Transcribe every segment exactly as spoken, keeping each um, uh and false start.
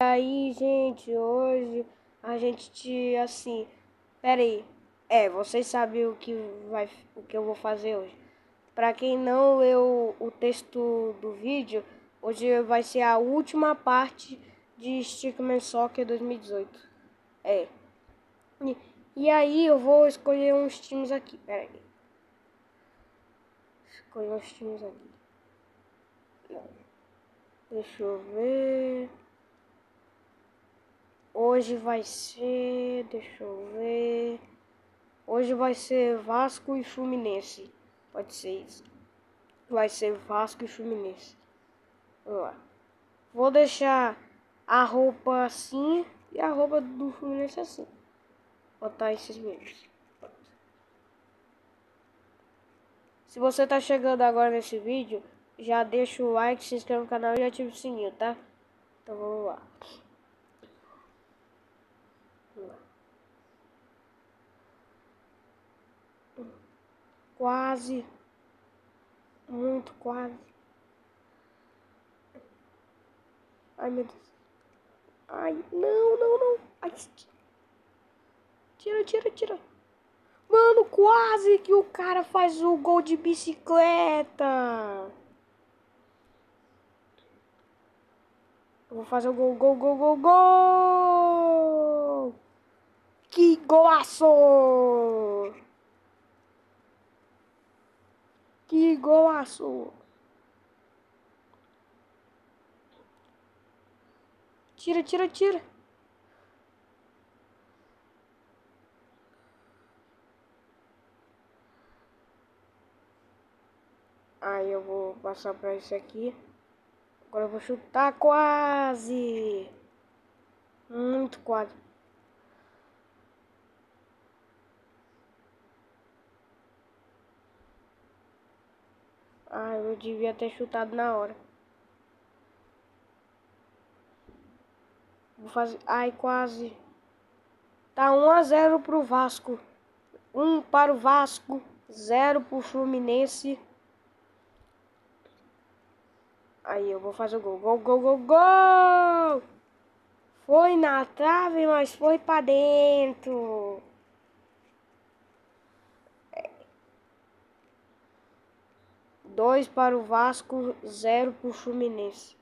Aí, gente, hoje a gente assim, pera aí. É, vocês sabem o que vai, o que eu vou fazer hoje. Pra quem não leu o texto do vídeo, hoje vai ser a última parte de Stickman Soccer dois mil e dezoito. É. E, e aí eu vou escolher uns times aqui. Pera aí. Escolher uns times aqui. Não. Deixa eu ver. Hoje vai ser, deixa eu ver. Hoje vai ser Vasco e Fluminense. Pode ser isso. Vai ser Vasco e Fluminense. Vamos lá. Vou deixar a roupa assim e a roupa do Fluminense assim. Botar esses mesmos. Se você tá chegando agora nesse vídeo, já deixa o like, se inscreve no canal e ativa o sininho, tá? Então vamos lá. Vamos lá. Quase. Muito quase. Ai, meu Deus. Ai, não, não, não. Ai, tira, tira, tira. Mano, quase que o cara faz o gol de bicicleta. Eu vou fazer o gol, gol, gol, gol, gol. Que golaço. Que golaço. Tira, tira, tira. Aí eu vou passar pra esse aqui. Agora eu vou chutar quase. Muito quase. Ah, eu devia ter chutado na hora. Vou fazer... Ai, quase. Tá um a zero pro Vasco. um para o Vasco. zero pro Fluminense. Aí eu vou fazer o gol. Gol, gol, gol, gol! Foi na trave, mas foi pra dentro. dois para o Vasco, zero pro Fluminense.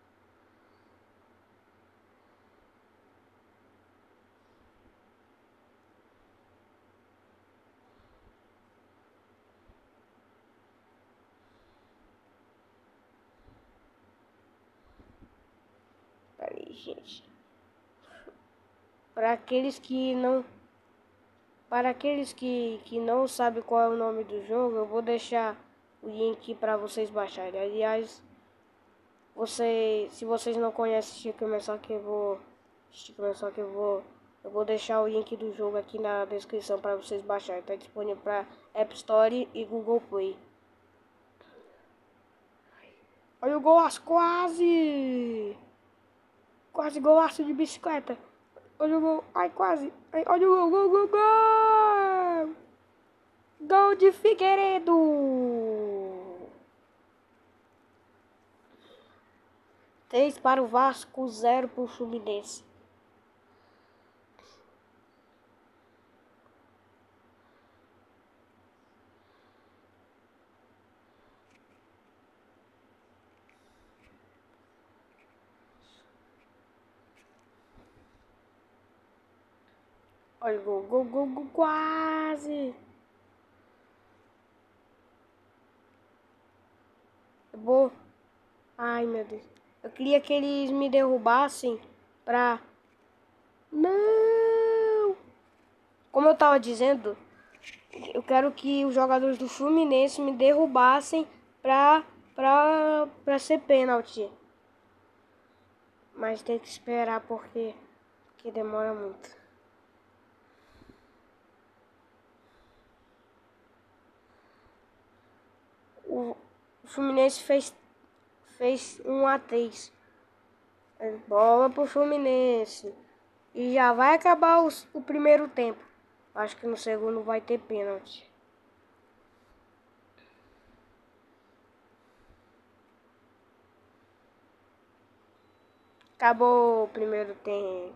Peraí, gente. Para aqueles que não... Para aqueles que, que não sabem qual é o nome do jogo, eu vou deixar o link para vocês baixarem. Aliás, você, se vocês não conhecem Stickman Soccer, eu vou... Stickman Soccer, eu vou... Eu vou deixar o link do jogo aqui na descrição para vocês baixarem. Está disponível para App Store e Google Play. Olha o golaço, quase! Quase golaço de bicicleta. Olha o gol, ai quase. Ai, olha o gol, gol, gol, gol! Gol de Figueiredo! três para o Vasco, zero para o Fluminense. Olha o gol, gol, gol, gol, quase! Eu vou... Ai, meu Deus. Eu queria que eles me derrubassem pra... Não! Como eu tava dizendo, eu quero que os jogadores do Fluminense me derrubassem pra, pra, pra ser pênalti. Mas tem que esperar porque, porque demora muito. O Fluminense fez, fez um a três. Bola pro Fluminense. E já vai acabar os, o primeiro tempo. Acho que no segundo vai ter pênalti. Acabou o primeiro tempo.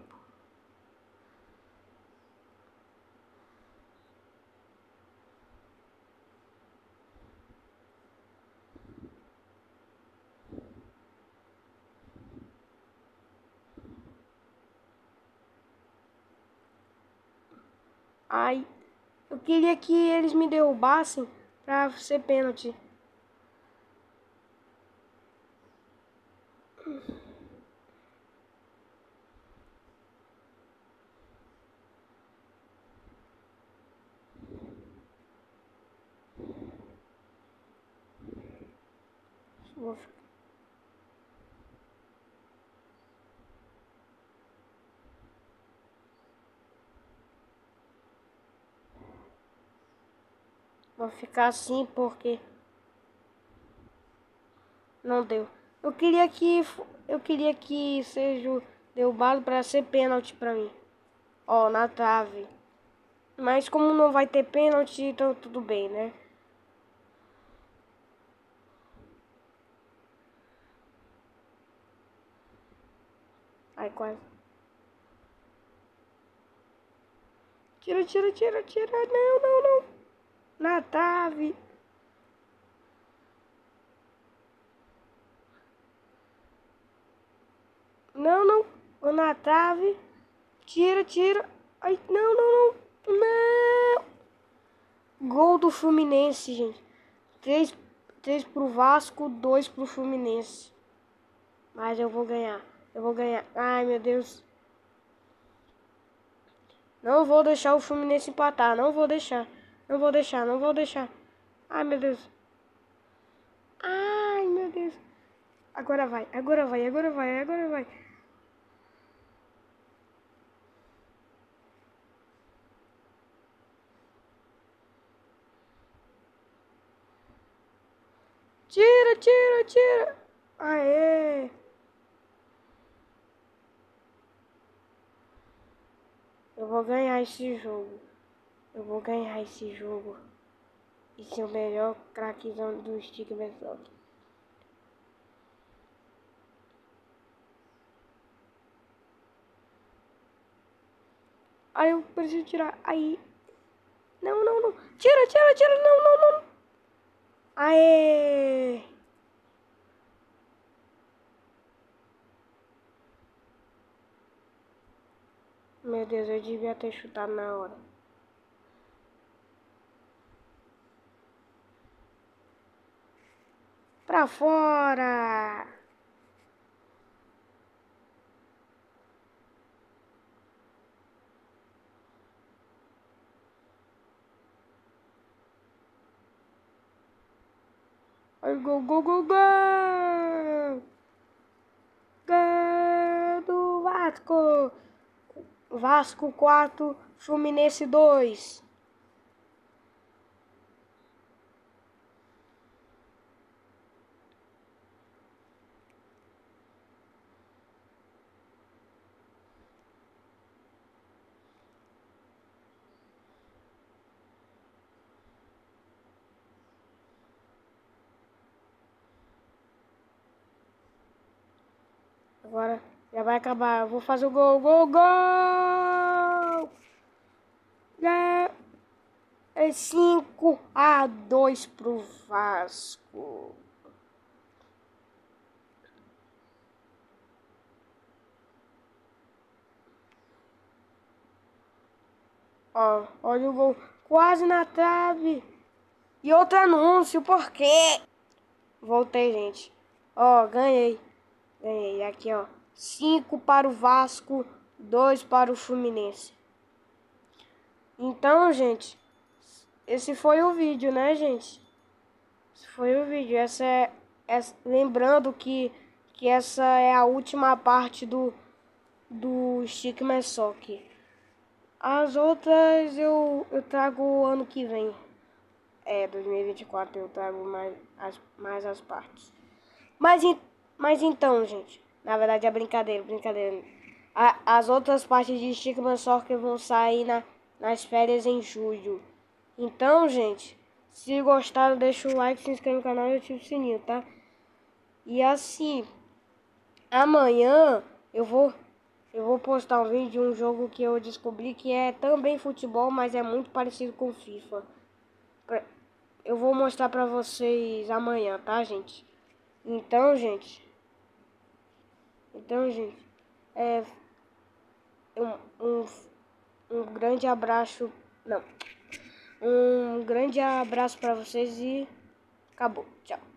Ai, eu queria que eles me derrubassem pra ser pênalti. Vou ficar. Vou ficar assim porque não deu. Eu queria que eu queria que seja derrubado para ser pênalti para mim. Ó, na trave. Mas como não vai ter pênalti, então tudo bem, né? Ai, quase. Tira, tira, tira, tira. Não, não, não. Na trave. Não, não. Vou na trave. Tira, tira. Ai, não, não, não. Não. Gol do Fluminense, gente. Três, três pro Vasco, dois pro Fluminense. Mas eu vou ganhar. Eu vou ganhar. Ai, meu Deus. Não vou deixar o Fluminense empatar. Não vou deixar. Não vou deixar, não vou deixar. Ai, meu Deus. Ai, meu Deus. Agora vai, agora vai, agora vai, agora vai. Tira, tira, tira. Aê. Eu vou ganhar esse jogo. Eu vou ganhar esse jogo. E ser o melhor craquezão do Stickman Soccer. Aí eu preciso tirar. Aí. Não, não, não. Tira, tira, tira. Não, não, não. Aê. Meu Deus, eu devia ter chutado na hora. Pra fora. Ai, gol, gol, gol, gol. Gol do Vasco. Vasco quatro, Fluminense dois. Agora já vai acabar. Eu vou fazer o gol, gol, gol! Gol! É cinco a dois pro Vasco. Ó, olha o gol. Quase na trave. E outro anúncio, por quê? Voltei, gente. Ó, ganhei. Ganhei. Aqui, ó. cinco para o Vasco, dois para o Fluminense. Então, gente, esse foi o vídeo, né, gente? Esse foi o vídeo. Essa é, é lembrando que que essa é a última parte do do Stickman Soccer. As outras eu eu trago ano que vem. É, dois mil e vinte e quatro eu trago mais as mais as partes. Mas mas então, gente, na verdade é brincadeira, brincadeira. A, as outras partes de Stickman Soccer vão sair na, nas férias em julho. Então, gente, se gostaram, deixa o like, se inscreve no canal e ativa o sininho, tá? E assim, amanhã Eu vou, eu vou postar um vídeo de um jogo que eu descobri que é também futebol, mas é muito parecido com FIFA. Eu vou mostrar pra vocês amanhã, tá, gente? Então, gente... Então, gente... É... Um, um, um grande abraço... Não. Um grande abraço pra vocês e... Acabou. Tchau.